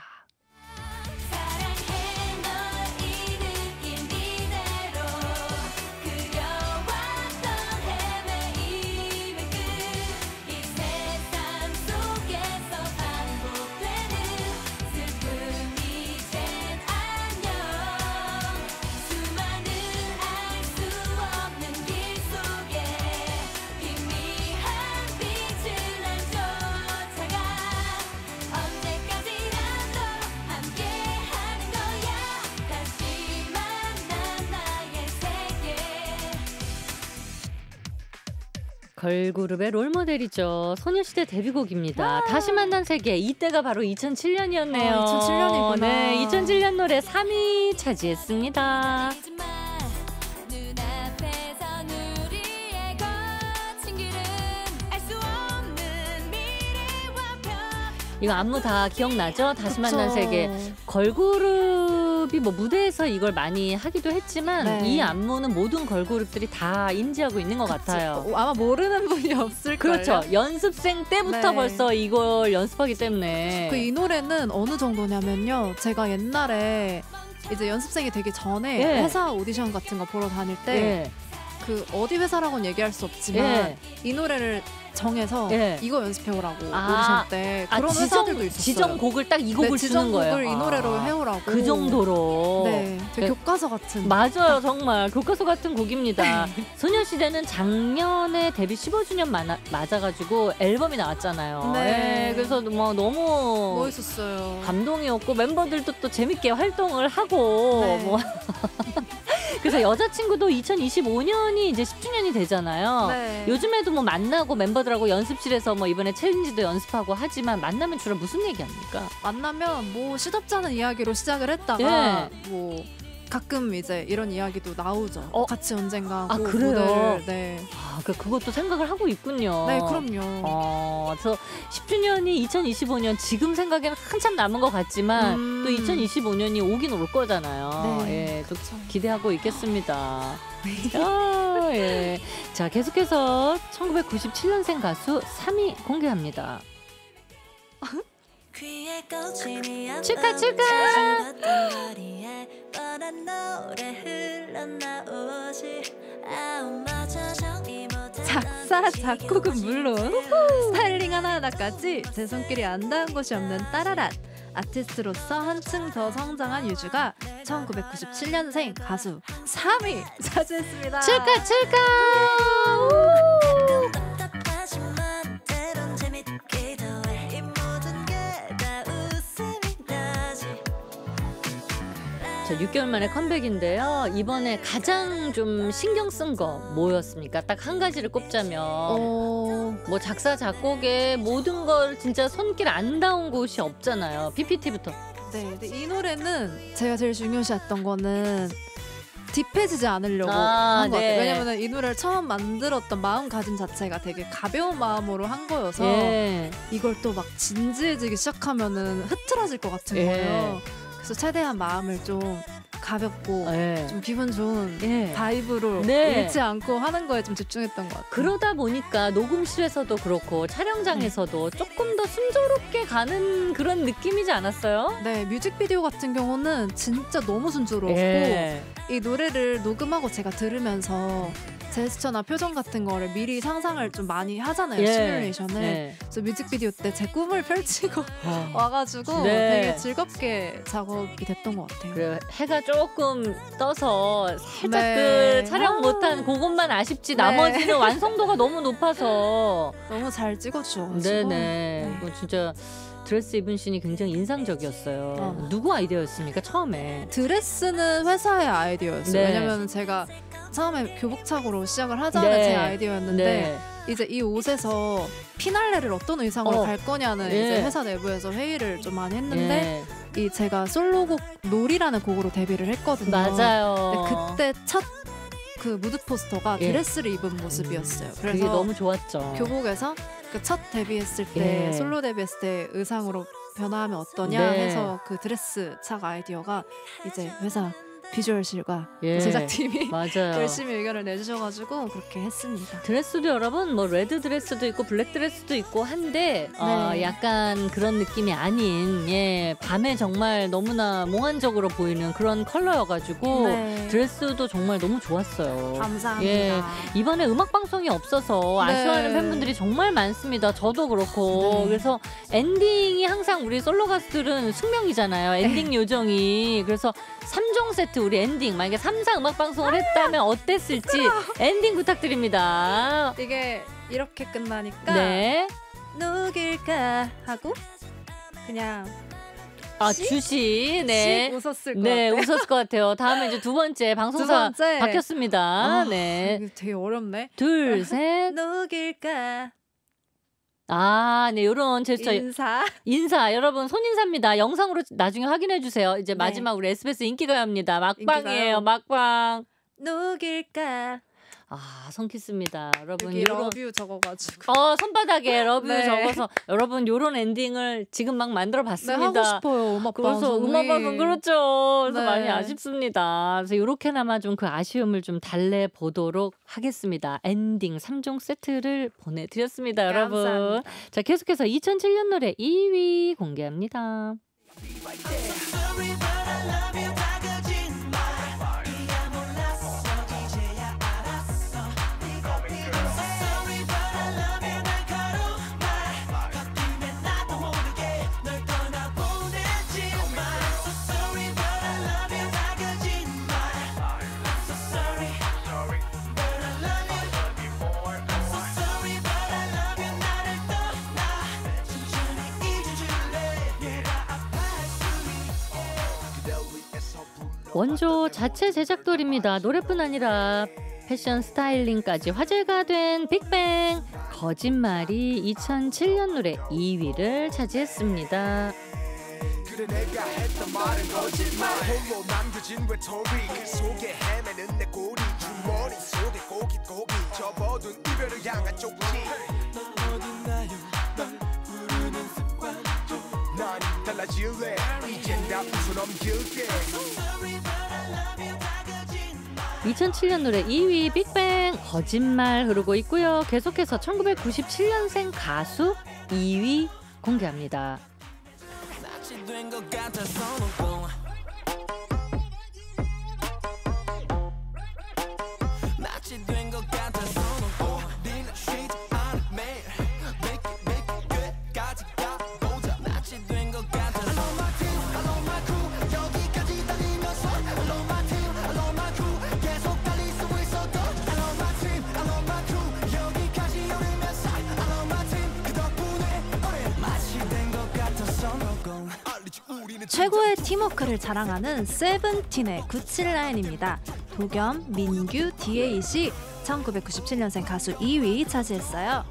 B: 걸그룹의 롤모델이죠. 소녀시대 데뷔곡입니다. 다시 만난 세계. 이때가 바로 이천칠 년이었네요.
A: 아, 이천칠 년이구나.
B: 네, 이천칠 년 노래 삼 위 차지했습니다. 이거 안무 다 기억나죠? 다시 그쵸. 만난 세계. 걸그룹이 뭐 무대에서 이걸 많이 하기도 했지만 네. 이 안무는 모든 걸그룹들이 다 인지하고 있는 것 그쵸. 같아요.
A: 아마 모르는 분이 없을 거예요.
B: 그렇죠. 연습생 때부터 네. 벌써 이걸 연습하기 때문에.
A: 그 이 노래는 어느 정도냐면요. 제가 옛날에 이제 연습생이 되기 전에 네. 회사 오디션 같은 거 보러 다닐 때 네. 그 어디 회사라고는 얘기할 수 없지만 네. 이 노래를 정해서 네. 이거 연습해오라고 아, 오디션 때 그런 아, 지정, 회사들도 있었어요.
B: 지정곡을 딱 이 곡을
A: 네,
B: 주는 거예요.
A: 지정곡을 이 노래로
B: 아,
A: 해오라고.
B: 그 정도로.
A: 네, 되게 네. 교과서 같은.
B: 맞아요, 정말 교과서 같은 곡입니다. 소녀시대는 작년에 데뷔 십오 주년 맞아, 맞아가지고 앨범이 나왔잖아요. 네. 네, 그래서 뭐 너무
A: 멋있었어요.
B: 감동이었고 멤버들도 또 재밌게 활동을 하고. 네. 뭐 그래서 여자친구도 이천이십오 년이 이제 십 주년이 되잖아요. 네. 요즘에도 뭐 만나고 멤버들하고 연습실에서 뭐 이번에 챌린지도 연습하고 하지만 만나면 주로 무슨 얘기합니까?
A: 만나면 뭐 시덥지 않은 이야기로 시작을 했다가 네. 뭐 가끔 이제 이런 이야기도 나오죠. 어? 같이 언젠가
B: 아 그래요?
A: 무대를, 네.
B: 아, 그 그것도 생각을 하고 있군요.
A: 네, 그럼요.
B: 어, 그래서 십 주년이 이천이십오 년 지금 생각에는 한참 남은 것 같지만 음. 또 이천이십오 년이 오긴 올 거잖아요. 네. 예, 또 기대하고 있겠습니다. 아, 예. 자, 계속해서 천구백구십칠 년생 가수 삼 위 공개합니다. 축하 축하.
A: 자, 작사, 작곡은 물론 스타일링 하나하나까지 제 손길이 안 닿은 곳이 없는 따라랏. 아티스트로서 한층 더 성장한 유주가 천구백구십칠 년생 가수 삼 위 차지했습니다.
B: 축하 축하. 자, 육 개월 만에 컴백인데요. 이번에 가장 좀 신경 쓴 거 뭐였습니까? 딱 한 가지를 꼽자면 어... 뭐 작사 작곡에 모든 걸 진짜 손길 안 닿은 곳이 없잖아요. 피피티부터.
A: 네, 근데 이 노래는 제가 제일 중요시했던 거는 딥해지지 않으려고
B: 아,
A: 한 것
B: 네.
A: 같아요. 왜냐면 이 노래를 처음 만들었던 마음가짐 자체가 되게 가벼운 마음으로 한 거여서
B: 예.
A: 이걸 또 막 진지해지기 시작하면은 흐트러질 것 같은
B: 예.
A: 거예요. 그래서 최대한 마음을 좀 가볍고
B: 예.
A: 좀 기분 좋은
B: 예.
A: 바이브로
B: 네.
A: 잃지 않고 하는 거에 좀 집중했던 것 같아요.
B: 그러다 보니까 녹음실에서도 그렇고 촬영장에서도 네. 조금 더 순조롭게 가는 그런 느낌이지 않았어요?
A: 네, 뮤직비디오 같은 경우는 진짜 너무 순조롭고
B: 예.
A: 이 노래를 녹음하고 제가 들으면서 제스처나 표정 같은 거를 미리 상상을 좀 많이 하잖아요.
B: 예.
A: 시뮬레이션을.
B: 네.
A: 그래서 뮤직비디오 때 제 꿈을 펼치고
B: 어.
A: 와가지고
B: 네.
A: 되게 즐겁게 작업이 됐던 것 같아요.
B: 그래, 해가 조금 떠서 살짝
A: 네.
B: 그 촬영
A: 아.
B: 못한 그것만 아쉽지
A: 네.
B: 나머지는 완성도가 너무 높아서
A: 너무 잘 찍어주셔가지고.
B: 네네.
A: 네.
B: 이거 진짜 드레스 입은 씬이 굉장히 인상적이었어요.
A: 어.
B: 누구 아이디어였습니까 처음에?
A: 드레스는 회사의 아이디어였어요.
B: 네.
A: 왜냐면 제가 처음에 교복착오로 시작을 하자는
B: 네.
A: 제 아이디어였는데
B: 네.
A: 이제 이 옷에서 피날레를 어떤 의상으로
B: 어.
A: 갈 거냐는
B: 네.
A: 이제 회사 내부에서 회의를 좀 많이 했는데
B: 네.
A: 이 제가 솔로곡 놀이라는 곡으로 데뷔를 했거든요.
B: 맞아요.
A: 근데 그때 첫 그 무드 포스터가
B: 예.
A: 드레스를 입은 모습이었어요.
B: 그게
A: 그래서
B: 너무 좋았죠.
A: 교복에서 그 첫 데뷔했을 때
B: 예.
A: 솔로 데뷔했을 때 의상으로 변화하면 어떠냐
B: 네.
A: 해서 그 드레스 착 아이디어가 이제 회사 비주얼실과
B: 예.
A: 제작팀이
B: 맞아요.
A: 열심히 의견을 내주셔가지고 그렇게 했습니다.
B: 드레스도 여러분 뭐 레드 드레스도 있고 블랙 드레스도 있고 한데 네. 어, 약간 그런 느낌이 아닌 예 밤에 정말 너무나 몽환적으로 보이는 그런 컬러여가지고 네. 드레스도 정말 너무 좋았어요.
A: 감사합니다.
B: 예, 이번에 음악 방송이 없어서
A: 네.
B: 아쉬워하는 팬분들이 정말 많습니다. 저도 그렇고
A: 네.
B: 그래서 엔딩이 항상 우리 솔로 가수들은 숙명이잖아요. 엔딩
A: 네.
B: 요정이 그래서 삼 종 세트 우리 엔딩 만약에 삼 사 음악 방송을 했다면 어땠을지 엔딩 부탁드립니다.
A: 이게 이렇게 끝나니까
B: 네.
A: 누굴까 하고 그냥
B: 아 주시 네
A: 웃었을 것
B: 네
A: 같아요.
B: 웃었을 것 같아요. 다음에 이제 두 번째 방송사
A: 두 번째.
B: 바뀌었습니다.
A: 아,
B: 네
A: 이게 되게 어렵네.
B: 둘 셋
A: 누굴까
B: 아, 네, 요런 제스처.
A: 인사.
B: 인사. 여러분, 손인사입니다. 영상으로 나중에 확인해 주세요. 이제
A: 네.
B: 마지막 우리 에스비에스 인기가요입니다. 막방이에요,
A: 인기가요.
B: 막방.
A: 누굴까
B: 아, 손키스입니다. 여러분,
A: 여기
B: 요런.
A: 러뷰 적어가지고.
B: 어, 손바닥에 러뷰
A: 네.
B: 적어서 여러분, 요런 엔딩을 지금 막 만들어 봤습니다.
A: 네, 하고 싶어요. 음악
B: 그래서
A: 방송이.
B: 음악 방송 그렇죠. 그래서
A: 네.
B: 많이 아쉽습니다. 그래서 이렇게나마 좀 그 아쉬움을 좀 달래 보도록 하겠습니다. 엔딩 삼 종 세트를 보내드렸습니다, 여러분.
A: 감사합니다.
B: 자, 계속해서 이천칠 년 노래 이 위 공개합니다. 원조 자체 제작돌입니다. 노래뿐 아니라 패션 스타일링까지 화제가 된 빅뱅. 거짓말이 이천칠 년 노래 이 위를 차지했습니다.
C: 그래 내가 했던 말은 거짓말 홀로 남겨진 외톨이 그 속에 헤매는 내 꼬리 주머니 속에 고깃고기 접어둔 이별을 향한 쪽지 넌 어딨나요 널 부르는 습관도 난 달라질래 이젠 다 웃어 넘길게
B: 이천칠 년 노래 이 위 빅뱅 거짓말 흐르고 있고요. 계속해서 천구백구십칠 년생 가수 이 위 공개합니다.
A: 최고의 팀워크를 자랑하는 세븐틴의 구칠구구입니다. 도겸, 민규, 디에잇이 천구백구십칠 년생 가수 이 위 차지했어요.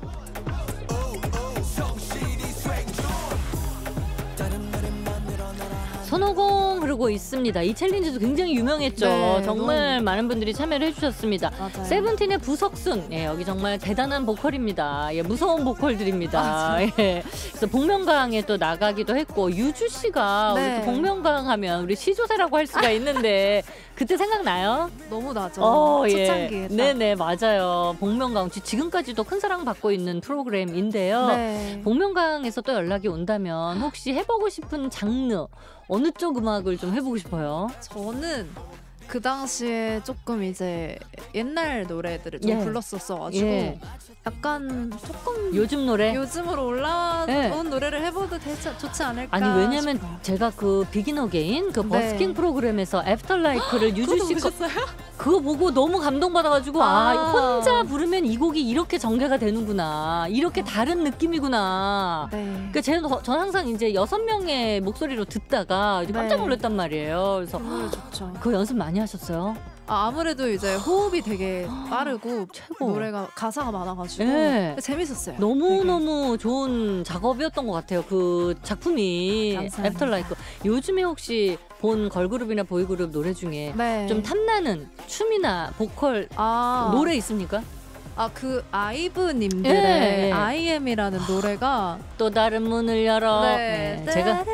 B: 손오공 흐르고 있습니다. 이 챌린지도 굉장히 유명했죠.
A: 네,
B: 정말
A: 너무...
B: 많은 분들이 참여를 해주셨습니다.
A: 맞아요.
B: 세븐틴의 부석순, 예, 여기 정말 대단한 보컬입니다. 예, 무서운 보컬들입니다. 예, 그래서 복면가왕에 또 나가기도 했고 유주 씨가
A: 네.
B: 우리 또 복면가왕 하면 우리 시조새라고 할 수가 있는데 그때 생각나요?
A: 너무 나죠.
B: 어,
A: 초창기에.
B: 예. 네네 맞아요. 복면가왕 지금까지도 큰 사랑 받고 있는 프로그램인데요.
A: 네.
B: 복면가왕에서 또 연락이 온다면 혹시 해보고 싶은 장르 어느 쪽 음악을 좀 해보고 싶어요?
A: 저는 그 당시에 조금 이제 옛날 노래들을 좀
B: 예.
A: 불렀었어가지고
B: 예.
A: 약간 조금
B: 요즘 노래?
A: 요즘으로 올라온
B: 예.
A: 노래를 해봐도 되지, 좋지 않을까
B: 아니 왜냐면
A: 싶어요.
B: 제가 그 비긴 어게인 그
A: 네.
B: 버스킹 프로그램에서 애프터라이프를 유주 씨 거,
A: 보셨어요?
B: 그거 보고 너무 감동받아가지고 아.
A: 아
B: 혼자 부르면 이 곡이 이렇게 전개가 되는구나 이렇게
A: 아.
B: 다른 느낌이구나.
A: 네.
B: 그러니까 저는, 전 항상 이제 여섯 명의 목소리로 듣다가 이제 깜짝
A: 네.
B: 놀랐단 말이에요. 그래서
A: 그 노래 좋죠.
B: 그거 연습 많이 하셨어요?
A: 아, 아무래도 이제 호흡이 되게 빠르고
B: 최고.
A: 노래가 가사가 많아가지고
B: 네.
A: 재밌었어요.
B: 너무너무 좋은 작업이었던 것 같아요. 그 작품이
A: 감사합니다.
B: 애프터라이프. 요즘에 혹시 본 걸그룹이나 보이그룹 노래 중에
A: 네.
B: 좀 탐나는 춤이나 보컬
A: 아,
B: 노래 있습니까?
A: 아, 그 아이브님들의
B: 예, 예.
A: 아이엠이라는 노래가
B: 또 다른 문을 열어.
A: 네.
B: 네, 제가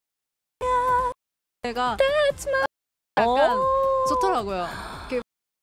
A: 제가 약간 좋더라고요. 이렇게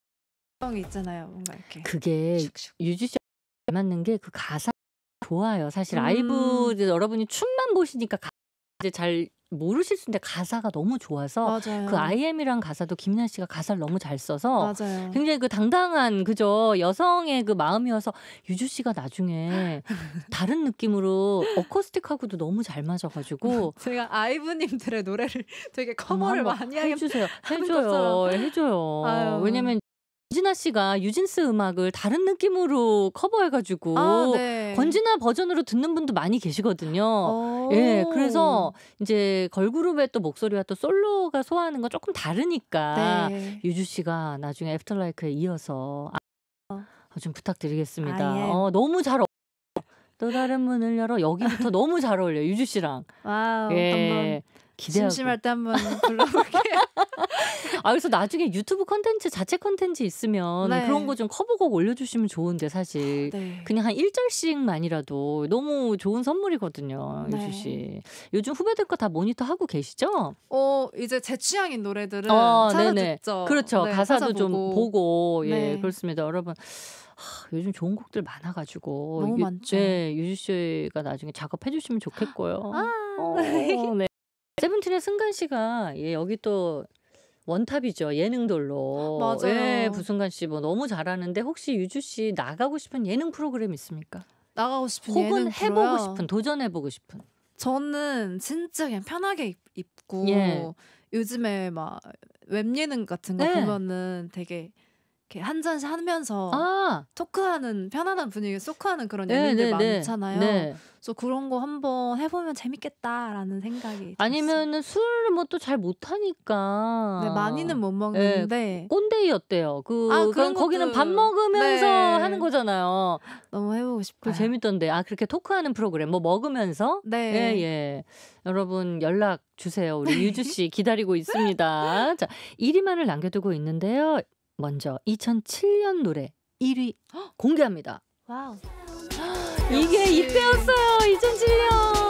A: 이 있잖아요, 뭔가 이렇게.
B: 그게
A: 슉슉.
B: 유주 씨 맞는 게 그 가사 좋아요. 사실
A: 음.
B: 아이브 이제 여러분이 춤만 보시니까 가, 이제 잘 모르실 수 있는데 가사가 너무 좋아서
A: 맞아요.
B: 그 아이엠이란 가사도 김연아 씨가 가사를 너무 잘 써서
A: 맞아요.
B: 굉장히 그 당당한 그저 여성의 그 마음이어서 유주 씨가 나중에 다른 느낌으로 어쿠스틱하고도 너무 잘 맞아가지고
A: 제가 아이브님들의 노래를 되게 커버를
B: 한번
A: 많이 하긴
B: 해주세요.
A: 하는
B: 해줘요.
A: 것처럼.
B: 해줘요.
A: 아유.
B: 왜냐면 권진아 씨가 유진스 음악을 다른 느낌으로 커버해가지고
A: 아, 네.
B: 권진아 버전으로 듣는 분도 많이 계시거든요.
A: 오.
B: 예, 그래서 이제 걸그룹의 또 목소리와 또 솔로가 소화하는 건 조금 다르니까
A: 네.
B: 유주 씨가 나중에 애프터라이크에 이어서 아, 좀 부탁드리겠습니다.
A: 아, 예.
B: 어, 너무 잘 어울려. 또 다른 문을 열어 여기부터 너무 잘 어울려 유주 씨랑.
A: 와우.
B: 예.
A: 한번
B: 기대하고.
A: 심심할 때 한번 불러볼게요.
B: 아 그래서 나중에 유튜브 컨텐츠 자체 컨텐츠 있으면
A: 네.
B: 그런 거 좀 커버곡 올려주시면 좋은데 사실
A: 네.
B: 그냥 한 일 절씩만이라도 너무 좋은 선물이거든요.
A: 네.
B: 유주 씨. 요즘 후배들 거 다 모니터 하고 계시죠?
A: 어, 이제 제 취향인 노래들을
B: 어,
A: 찾아
B: 네네.
A: 듣죠.
B: 그렇죠.
A: 네,
B: 가사도 좀
A: 찾아보고.
B: 보고 예
A: 네.
B: 그렇습니다. 여러분 하, 요즘 좋은 곡들 많아가지고
A: 너무
B: 유,
A: 많죠.
B: 네, 유주 씨가 나중에 작업해주시면 좋겠고요.
A: 아.
B: 어, 네. 세븐틴의 승관 씨가 예, 여기 또 원탑이죠. 예능돌로.
A: 맞아요.
B: 예, 부승관 씨 뭐 너무 잘하는데 혹시 유주 씨 나가고 싶은 예능 프로그램 있습니까?
A: 나가고 싶은
B: 혹은
A: 예능
B: 해보고
A: 프로요?
B: 싶은 도전해보고 싶은.
A: 저는 진짜 그냥 편하게 입, 입고
B: 예.
A: 요즘에 막 웹예능 같은 거
B: 네.
A: 보면은 되게 이렇게 한 잔씩 하면서
B: 아,
A: 토크하는 편안한 분위기 토크하는 그런
B: 네,
A: 예능들
B: 네, 네.
A: 많잖아요.
B: 네.
A: 그래서 그런 거 한번 해보면 재밌겠다라는 생각이 들었어요.
B: 아니면은 술을 뭐 또 잘 못하니까.
A: 네, 많이는 못 먹는데
B: 꼰대이 어때요? 그
A: 아,
B: 그건
A: 그런
B: 거기는
A: 것도-
B: 밥 먹으면서
A: 네.
B: 하는 거잖아요.
A: 너무 해보고
B: 그
A: 싶어요.
B: 재밌던데. 아 그렇게 토크하는 프로그램 뭐 먹으면서.
A: 네.
B: 예, 예. 여러분 연락 주세요. 우리 유주 씨 기다리고 있습니다. 자, 일 위만을 남겨두고 있는데요. 먼저 이천칠 년 노래 일 위 공개합니다.
A: 와우.
B: 이게
A: 역시.
B: 이때였어요. 이천칠 년.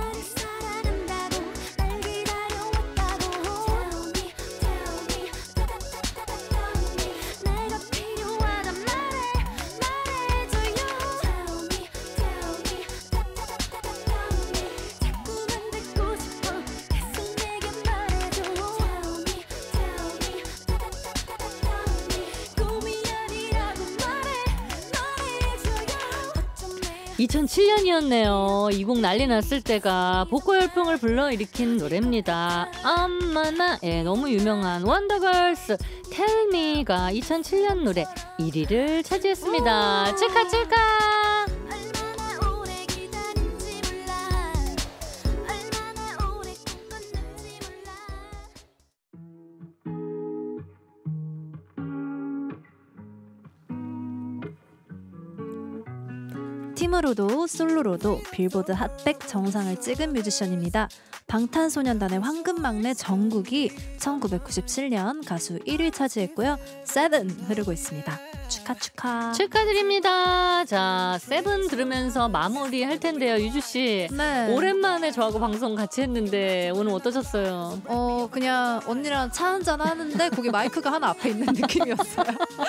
B: 이천칠 년이었네요. 이 곡 난리 났을 때가 복고 열풍을 불러일으킨 노래입니다. 엄마나 예, 너무 유명한 원더걸스 텔미가 이천칠 년 노래 일 위를 차지했습니다. 축하 축하.
A: 팀으로도 솔로로도 빌보드 핫백 정상을 찍은 뮤지션입니다. 방탄소년단의 황금막내 정국이 천구백구십칠 년 가수 일 위 차지했고요. 세븐 흐르고 있습니다. 축하 축하.
B: 축하드립니다. 자, 세븐 들으면서 마무리 할 텐데요. 유주씨.
A: 네.
B: 오랜만에 저하고 방송 같이 했는데 오늘 어떠셨어요?
A: 어 그냥 언니랑 차 한잔 하는데 거기 마이크가 하나 앞에 있는 느낌이었어요.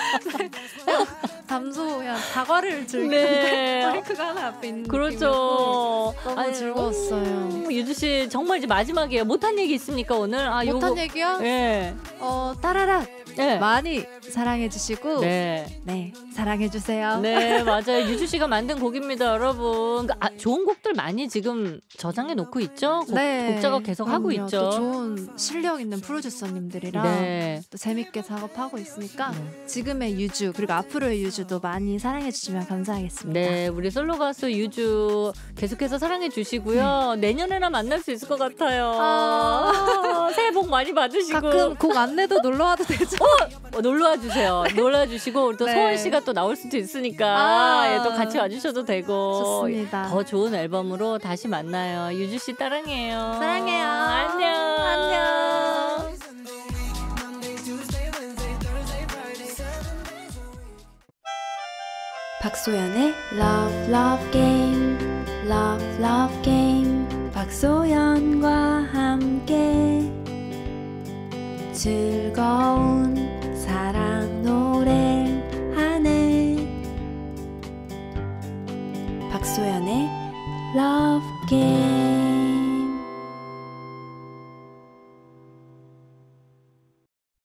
A: 담소 그냥 다과를 즐기는데 네. 마이크가 하나 앞에 있는
B: 그렇죠.
A: 느낌이었고 너무 아니, 즐거웠어요.
B: 유주씨 정말 이제 마지막이에요. 못한 얘기 있습니까 오늘?
A: 아, 못한 요거, 얘기요?
B: 네.
A: 어 따라라 네. 많이 사랑해주시고 네. 네 사랑해주세요.
B: 네 맞아요. 유주씨가 만든 곡입니다 여러분. 아, 좋은 곡들 많이 지금 저장해 놓고 있죠? 곡,
A: 네.
B: 곡 작업 계속 하고 있죠.
A: 또 좋은 실력 있는 프로듀서님들이랑 네. 또 재밌게 작업하고 있으니까 네. 지금의 유주 그리고 앞으로의 유주도 많이 사랑해주시면 감사하겠습니다.
B: 네 우리 솔로 가수 유주 계속해서 사랑해주시고요. 네. 내년에나 만날 수 있을 것 같아요.
A: 아~
B: 새해 복 많이 받으시고
A: 가끔 곡 안내도 놀러와도 되죠?
B: 어, 놀러와 주세요. 놀러와 주시고 우리 또 네. 소원 씨가 또 나올 수도 있으니까 아~ 예, 또 같이 와주셔도 되고
A: 좋습니다.
B: 더 좋은 앨범으로 다시 만나요. 유주 씨 사랑해요.
A: 사랑해요.
B: 안녕.
A: 안녕.
D: 박소연의 Love Love Game, Love Love Game. 박소연과 함께 즐거운